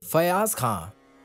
फयाज खां।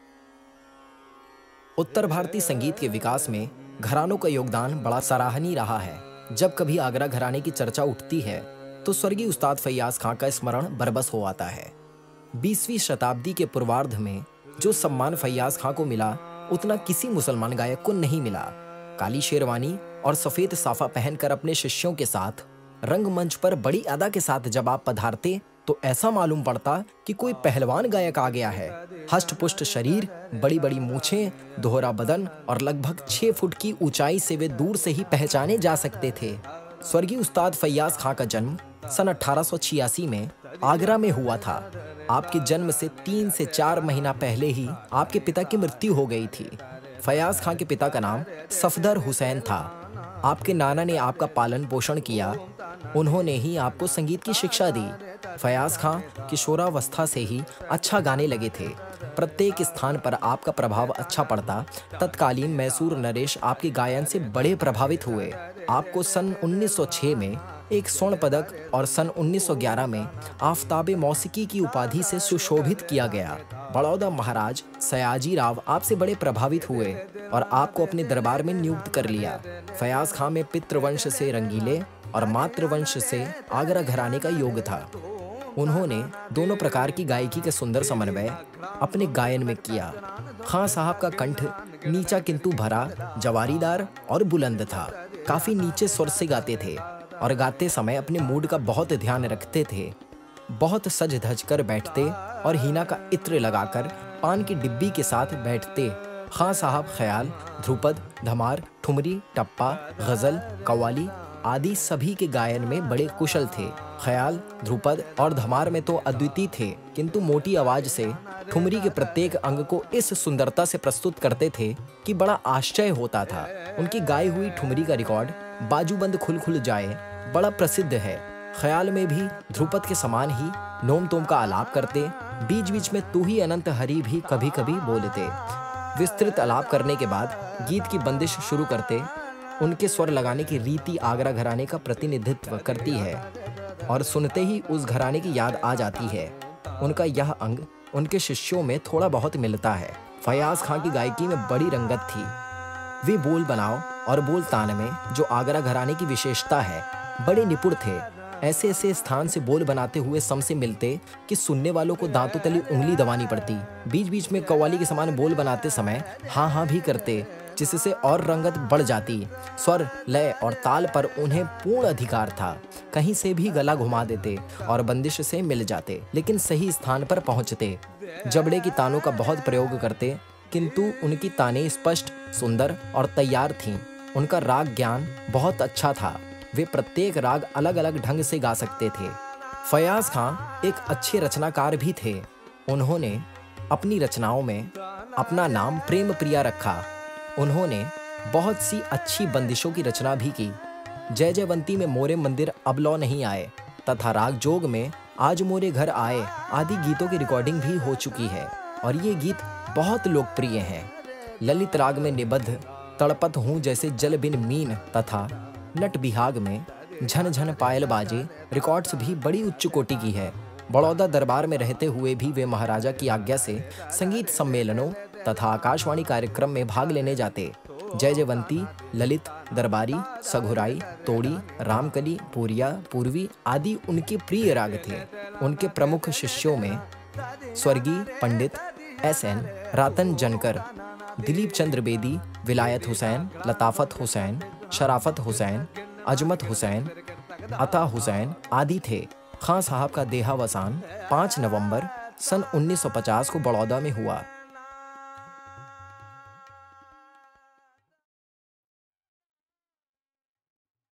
उत्तर भारतीय संगीत के विकास में घरानों का योगदान बड़ा सराहनीय रहा है। जब कभी आगरा घराने की चर्चा उठती है तो स्वर्गीय उस्ताद फयाज खां का स्मरण बरबस हो आता है। 20वीं शताब्दी के पूर्वार्ध में जो सम्मान फयाज खां को मिला उतना किसी मुसलमान गायक को नहीं मिला। काली शेरवानी और सफेद साफा पहनकर अपने शिष्यों के साथ रंगमंच पर बड़ी अदा के साथ जब आप पधारते तो ऐसा मालूम पड़ता कि कोई पहलवान गायक आ गया है। हष्ट-पुष्ट शरीर, बड़ी बड़ी मूछें, दोहरा बदन और लगभग 6 फुट की ऊंचाई से वे दूर से ही पहचाने जा सकते थे। स्वर्गीय उस्ताद फयाज खां का जन्म सन 1886 में आगरा में हुआ था। आपके जन्म से 3 से 4 महीना पहले ही आपके पिता की मृत्यु हो गई थी। फयाज खां के पिता का नाम सफदर हुसैन था। आपके नाना ने आपका पालन पोषण किया। उन्होंने ही आपको संगीत की शिक्षा दी। फयाज खां किशोरावस्था से ही अच्छा गाने लगे थे। प्रत्येक स्थान पर आपका प्रभाव अच्छा पड़ता। तत्कालीन मैसूर नरेश आपके गायन से बड़े प्रभावित हुए। आपको सन 1906 में एक स्वर्ण पदक और सन 1911 में आफताबे मौसीकी की उपाधि से सुशोभित किया गया। बड़ौदा महाराज सयाजी राव आपसे बड़े प्रभावित हुए और आपको अपने दरबार में नियुक्त कर लिया। फयाज खां में पितृवंश से रंगीले और मातृवंश से आगरा घराने का योग था। उन्होंने दोनों प्रकार की गायकी का सुंदर समन्वय अपने गायन में किया। खां साहब का कंठ नीचा किंतु भरा, जवारीदार और बुलंद था। काफी नीचे स्वर से गाते थे और गाते समय अपने मूड का बहुत ध्यान रखते थे। बहुत सज धज कर बैठते और हीना का इत्र लगाकर पान की डिब्बी के साथ बैठते। खां साहब ख्याल, ध्रुपद, धमार, ठुमरी, टप्पा, गजल, कव्वाली आदि सभी के गायन में बड़े कुशल थे। ख्याल, ध्रुपद और धमार में तो अद्वितीय थे, किंतु मोटी आवाज से ठुमरी के प्रत्येक अंग को इस सुंदरता से प्रस्तुत करते थे कि बड़ा आश्चर्य होता था। उनकी गाई हुई ठुमरी का रिकॉर्ड बाजूबंद खुल खुल जाए बड़ा प्रसिद्ध है। ख्याल में भी ध्रुपद के समान ही नोम तोम का आलाप करते। बीच बीच में तू ही अनंत हरि भी कभी कभी बोलते। विस्तृत आलाप करने के बाद गीत की बंदिश शुरू करते। उनके स्वर लगाने की रीति आगरा घराने का प्रतिनिधित्व करती है और सुनते ही उस घराने की याद आ जाती है। उनका यह अंग उनके शिष्यों में थोड़ा बहुत मिलता है। फयाज खां की गायकी में बड़ी रंगत थी। वे बोल बनाव और बोल तान में जो आगरा घराने की विशेषता है बड़े निपुण थे। ऐसे ऐसे स्थान से बोल बनाते हुए सम से मिलते कि सुनने वालों को दांतों तली उंगली दबानी पड़ती। बीच बीच में कव्वाली के समान बोल बनाते समय हाँ हाँ भी करते, जिससे और रंगत बढ़ जाती। स्वर, लय और ताल पर उन्हें पूर्ण अधिकार था। कहीं से भी गला घुमा देते और बंदिश से मिल जाते, लेकिन सही स्थान पर पहुंचते। जबड़े की तानों का बहुत प्रयोग करते, किंतु उनकी तानें स्पष्ट, सुंदर और तैयार थीं। उनका राग ज्ञान बहुत अच्छा था। वे प्रत्येक राग अलग अलग ढंग से गा सकते थे। फयाज खां एक अच्छे रचनाकार भी थे। उन्होंने अपनी रचनाओं में अपना नाम प्रेम प्रिया रखा। उन्होंने बहुत सी अच्छी बंदिशों की रचना भी की। जय जयवंती में मोरे मंदिर अब लौ नहीं आए तथा राग जोग में आज मोरे घर आए आदि गीतों की रिकॉर्डिंग भी हो चुकी है और ये गीत बहुत लोकप्रिय हैं। ललित राग में निबद्ध तड़पत हूँ जैसे जल बिन मीन तथा नट बिहाग में झन झन पायल बाजे रिकॉर्ड्स भी बड़ी उच्च कोटि की है। बड़ौदा दरबार में रहते हुए भी वे महाराजा की आज्ञा से संगीत सम्मेलनों तथा आकाशवाणी कार्यक्रम में भाग लेने जाते। जय जयवंती, ललित, दरबारी, सघुराई, तोड़ी, रामकली, पूरिया, पूर्वी आदि उनके प्रिय राग थे। उनके प्रमुख शिष्यों में स्वर्गीय पंडित SN रातन जनकर, दिलीप चंद्र बेदी, विलायत हुसैन, लताफत हुसैन, शराफत हुसैन, अजमत हुसैन, अता हुसैन आदि थे। खां साहब का देहावसान 5 नवंबर सन 1950 को बड़ौदा में हुआ।